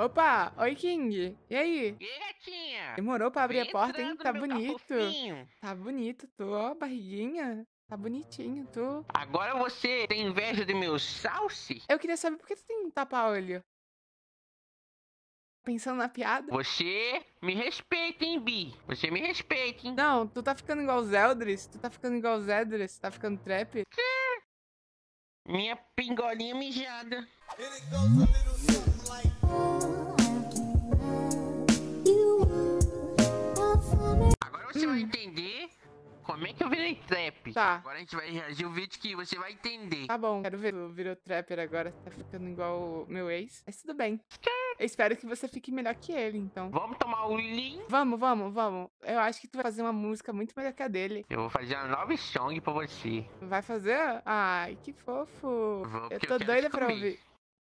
Opa, oi King. E aí? E aí, gatinha? Demorou pra abrir Vem a porta, hein? entrando Tá no meu carro bonito. fofinho. Tá bonito, tu, ó, barriguinha. Tá bonitinho, tu. Agora você tem inveja do meu salse? Eu queria saber por que tu tem um tapa-olho. Pensando na piada? Você me respeita, hein, Bi? Você me respeita, hein? Não, tu tá ficando igual o Zeldris. Tu tá ficando igual o Zedris. Tá ficando trap. Minha pingolinha mijada. Agora você vai entender como é que eu virei trap. Tá. Agora a gente vai reagir o vídeo que você vai entender. Tá bom, quero ver. Tu virou trapper agora. Tá ficando igual o meu ex. Mas tudo bem. Eu espero que você fique melhor que ele, então. Vamos tomar o Lilinho? Vamos, vamos, vamos. Eu acho que tu vai fazer uma música muito melhor que a dele. Eu vou fazer uma nova song pra você. Vai fazer? Ai, que fofo. Vou, Eu porque tô quero doida te pra comer. ouvir.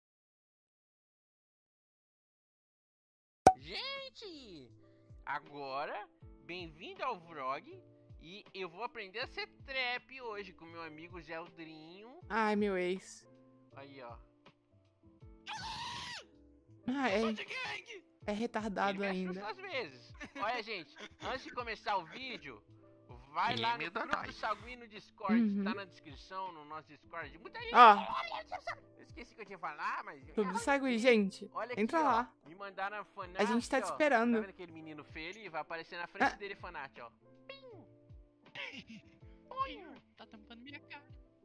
Gente, agora, bem-vindo ao vlog. E eu vou aprender a ser trap hoje com meu amigo Zeldrinho. Ai, meu ex. Aí, ó. Ah, é Ele retardado me ainda. assusta às vezes. Olha, gente, antes de começar o vídeo, vai Ele lá é no meio grupo dodói. do Sagui no Discord. Uhum. Tá na descrição, no nosso Discord. Muita gente. Ó, Eu esqueci que eu tinha que falar, mas. Clube do Sagui, gente. Olha aqui, Entra ó. lá. Me mandaram a fanart, A gente tá te ó. esperando. Tá vendo aquele menino feio ali? Vai aparecer na frente Ah. dele fanart, ó. Tá tampando minha cara.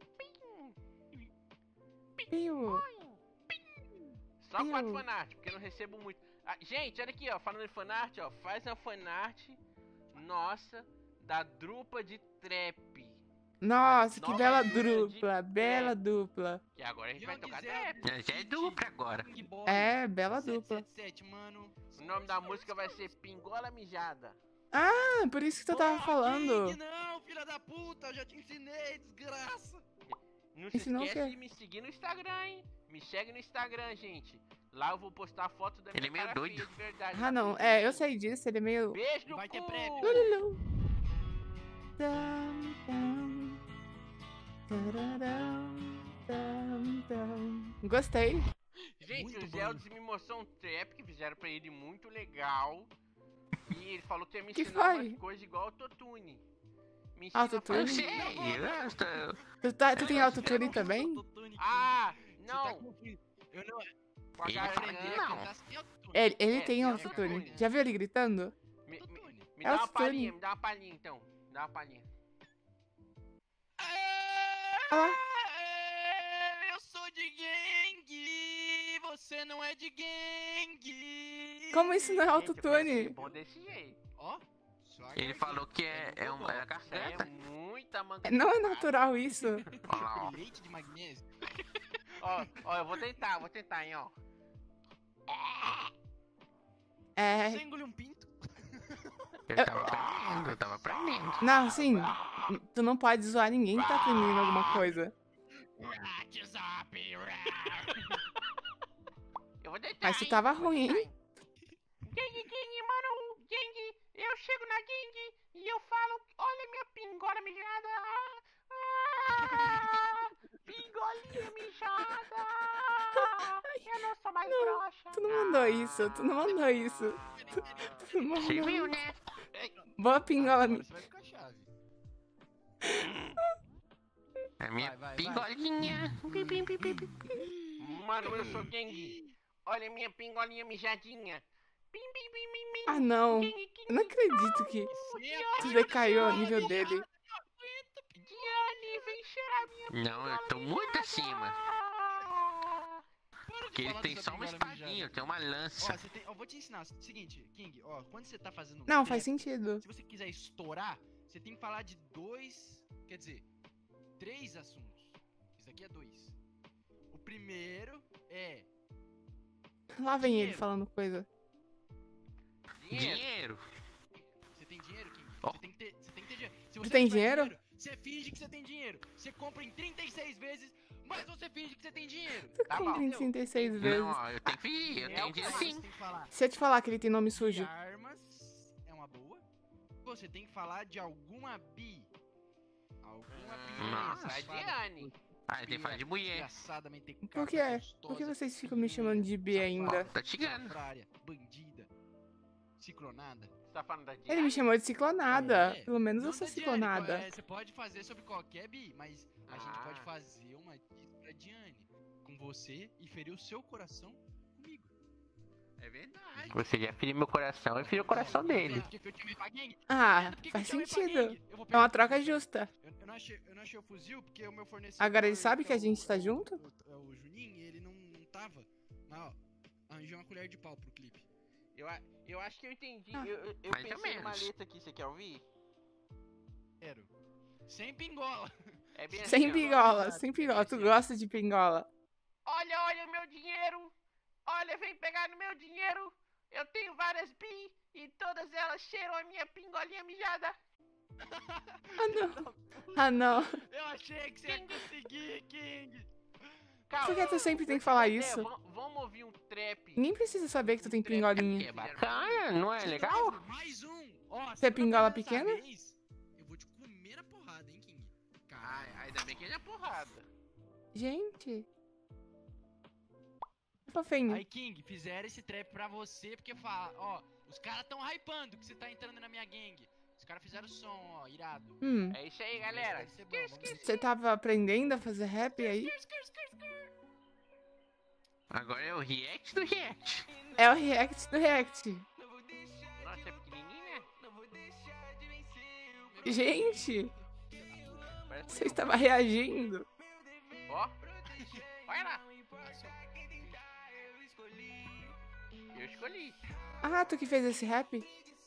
Piu. Só 4 Eu. fanart, porque eu não recebo muito. Ah, gente, olha aqui, ó. Falando em fanart, ó. Faz uma fanart nossa da drupa de trap. Nossa, que Nova bela música de dupla. Bela dupla. Que agora a gente vai tocar Gisele, trap. Já é dupla agora. É, bela dupla. 777, mano. O nome da música vai ser Pingola Mijada. Ah, por isso que tu tava falando. King, não, filha da puta, eu já te ensinei, desgraça. Não se Ensinou o esquece quê? de me seguir no Instagram, hein? Me segue no Instagram, gente. Lá eu vou postar foto da minha Ele é meio cara doido. feia de verdade. Ah, não. É, eu sei disso. Ele é meio... Beijo no Vai ter cu! prep. Lululu. Tam, tam. Tararam, tam, tam. Gostei. Gente, Muito o bom. Zeldes me mostrou um trap que fizeram pra ele muito legal. E ele falou que ia me Que ensinar foi? umas coisas igual autotune. Me ensina Autotune? a Eu fazer- sei, eu estou... Tu tem autotune também? Ah, Você tá não! confundindo. Eu não... Com a Ele galera aprender aqui, a não. cantar sem autotune. Ele É, tem tem autotune. autotune. Já viu ele gritando? Me Autotune. dá uma autotune. palhinha, me dá uma palhinha então. Dá uma palhinha. Ah, Eu sou de gangue, você não é de gangue. como isso não é Gente, eu quero ser autotune? bom desse jeito. Ó, só Ele aguardei. falou que é muito bom. a Isso aí garganta. É muita manga. Não é natural isso. Olha lá, ó. Leite de magnésio. Ó, eu vou tentar, hein, ó. É. Você engoliu um pinto? Eu tava aprendendo. Não, assim. Tu não pode zoar ninguém que tá aprendendo alguma coisa. WhatsApp. Eu vou tentar. Mas tu hein? tava Vou ruim, tentar, hein? Gang, mano, gang. Eu chego na gang e eu falo, olha minha pingola mijada. Pingolinha mijada. Eu não sou mais broxa. Tu não mandou isso, tu não mandou isso. Tu não Você mandou. viu, né? Boa pingola. Agora você vai ficar chave. É minha Vai. pingolinha. Mano, eu sou gang. Olha minha pingolinha mijadinha. Ah, não. Eu não acredito que tu decaiu ao nível dele. Diane, vem cheirar minha Não, eu tô muito acima. Porque ele tem só uma espadinha, eu tenho uma lança. Ó, eu vou te ensinar. Seguinte, King, ó, quando você tá fazendo. Não, trap, faz sentido. Se você quiser estourar, você tem que falar de dois. Quer dizer, 3 assuntos. Isso aqui é 2. O primeiro é. Lá vem ele Dinheiro. falando coisa. Dinheiro. Você tem dinheiro, King? Ó. Você tem que ter dinheiro. Se Tu você tem não tiver dinheiro? Você finge que você tem dinheiro. Você compra em 36 vezes, mas você finge que você tem dinheiro. Tu Tá compra bom. em 36 vezes. Não, eu tenho que ir, eu tenho dinheiro Você sim. tem que falar Se eu te falar que ele tem nome de sujo. armas, é uma boa. Você tem que falar de alguma bi. Alguma bi. Nossa, Você é fala- Diane. Ah, tem que falar de mulher. Desgraçada, mentecada, Por quê? gostosa, Por que vocês ficam me feminina, chamando de B ainda? safada, Tá chegando. safrária, bandida, ciclonada. Você tá falando da Ele me chamou de ciclonada. É, Pelo menos não eu sou da Diane, ciclonada. você pode fazer sobre qualquer bi, mas a gente pode fazer uma dica pra Diane com você e ferir o seu coração comigo. É verdade. Você já feriu meu coração, eu feri o coração dele. Por que que eu te chamei pra gangue? Ah, Por que que faz eu te chamei pra sentido. gangue? Eu vou É pegar uma o troca fuzil. justa. Eu não achei o fuzil porque o meu fornecedor... Agora ele sabe que a é gente tá o- junto? o Juninho, ele não tava. Ó, arranjei uma colher de pau pro clipe. Eu acho que eu entendi. Ah. Eu Mais ou pensei numa menos. letra aqui, você quer ouvir? Quero. Sem pingola. É bem Sem assim, ó. pingola, sem pingola. Tu gosta de pingola. Olha o meu dinheiro! Olha, vem pegar no meu dinheiro! Eu tenho várias bi e todas elas cheiram a minha pingolinha mijada. Ah, não. Ah, não. Eu achei que você ia conseguir, King. Calma. Por que tu sempre tem que falar isso? Vamos ouvir um trap. Ninguém precisa saber que tu tem pingolinha. É bacana, não é legal? Mais um. Ó, Você é se pingola trocar dessa pequena? vez, eu vou te comer na porrada, hein, King. Ai, ainda bem que ele é porrada. Gente. Fofinho. Aí, King, fizeram esse trap pra você porque fala, ó, os caras tão hypando que você tá entrando na minha gangue. Os caras fizeram som, ó, irado. É isso aí, galera. Deve ser bom, vamos ver. Você tava aprendendo a fazer rap aí? Agora é o react do react. É o react do react. Nossa, é pequenininha? Gente, Parece você estava reagindo. Ó. Olha lá. Eu escolhi. Ah, tu que fez esse rap?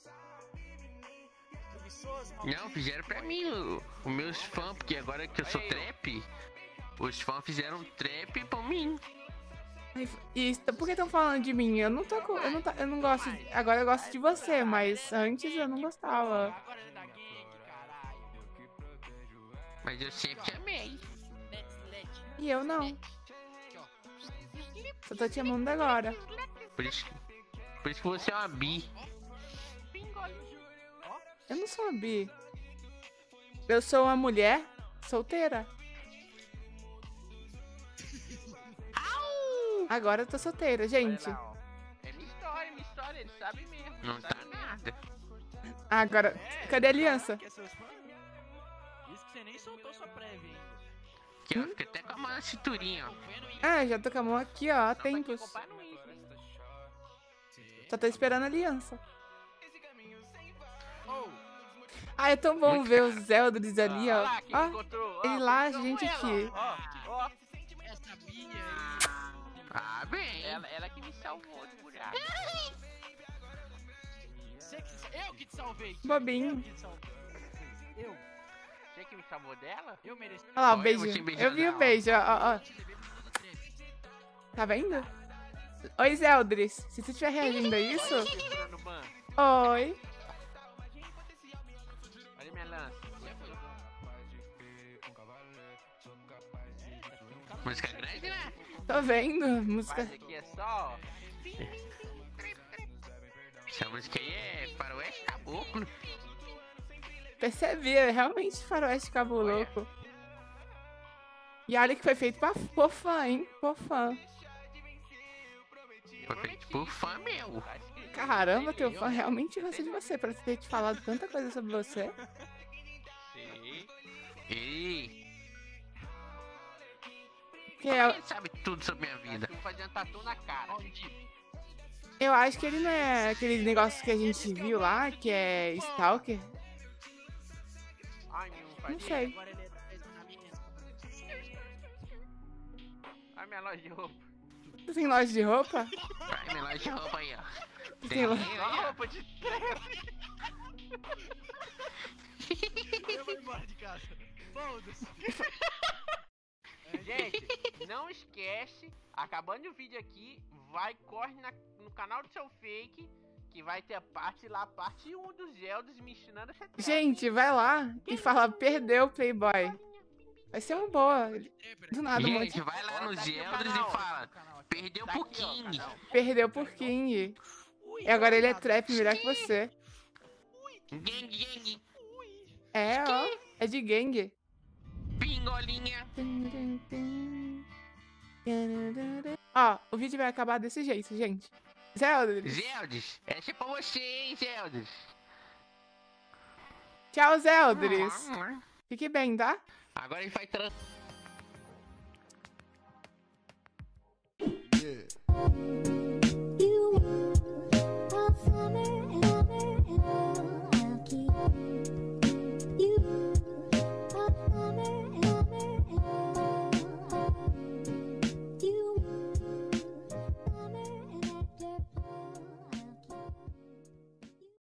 Não, fizeram pra mim, os meus fãs, porque agora que eu sou trap, os fãs fizeram trap pra mim. Ai, e por que estão falando de mim? Eu não tô com, eu não gosto. Agora eu gosto de você, mas antes eu não gostava. Agora é da gangue, caralho. Mas eu sempre te amei. E eu não. Aqui, ó. Só tô te amando agora. Por isso que você é uma bi. Eu não sou uma bi. Eu sou uma mulher solteira. Agora eu tô solteira, gente. Olha lá, ó. É minha história, ele sabe mesmo. Não sabe tá mesmo. nada. Agora, cadê a aliança? Que é seus fãs? Isso que você nem soltou sua prévia ainda. Aqui, ó, fica até com a mão na cinturinha, ó. Acompanhando isso. Ah, já tô com a mão aqui, ó, há Só pra quem tempos. comprar no Insta, hein? Só tô esperando a aliança. Oh, Ah, é tão bom Muito ver os Eldris ali, Olha ó. lá, quem Ó, encontrou. ele Ó, lá, encontrou gente ela, aqui. Ó, essa Bia aí. Ah, bem. ela que me salvou do buraco. Eu que te salvei. King. Bobinho. Eu que te salvei. Eu. Você que me salvou dela? Eu mereci. Olha lá, o Olha, beijo. você beijando Eu vi o ela. beijo, ó, ó. Eu te levei pra fazer trap. Tá vendo? Oi, Zeldris. Se tu estiver reagindo a isso... Olha você furando ban. Oi. Olha minha lança. Música grande, né? Tô vendo. Música... Mas aqui é só, ó. Essa música aí é faroeste caboclo. Percebi, é realmente faroeste cabo louco. E olha que foi feito por fã, hein? Por fã. Foi feito por fã meu. Tá escrito. Caramba, teu fã realmente gosta de você, pra ter te falado tanta coisa sobre você. Sei. Ei, Que eu, ele sabe tudo sobre minha vida. Tu fazendo tatu na cara. eu acho que ele não é aquele negócio que a gente viu lá, que é Stalker. Ai, meu Não fazia. sei. Agora ele é treinamento. Ai, minha loja de roupa. Tu tem loja de roupa? Vai, minha loja de roupa aí, ó. Tu tem loja... aí, Olha a ó. roupa de trap. Eu vou embora de casa. Foda-se. Gente, não esquece, acabando o vídeo aqui, corre no canal do seu fake, que vai ter a parte lá, parte 1 dos Zeldas me ensinando a ser trap. Gente, vai lá e fala, perdeu, Playboy. Vai ser uma boa. Do nada, um monte. Gente, vai lá Ó, nos tá aqui o Elders canal. e fala. Perdeu Tá pro aqui, ó, King. canal. Perdeu por King. E agora ele é trap melhor que você. Gang, gang. É, ó. É de gangue. Pingo. pingolinha. Ó, o vídeo vai acabar desse jeito, gente. Zeldris. Zeldes, essa é pra você, hein, Zeldes. Tchau, Zeldris. Fique bem, tá? Agora a gente vai Yeah.